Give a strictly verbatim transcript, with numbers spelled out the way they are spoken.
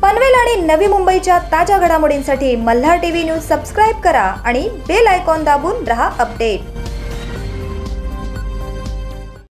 पनवेल आणि नवी मुंबईच्या ताज्या घडामोडींसाठी मल्हार टीव्ही न्यूज सबस्क्राइब करा आणि बेल आयकॉन दाबून रहा अपडेट।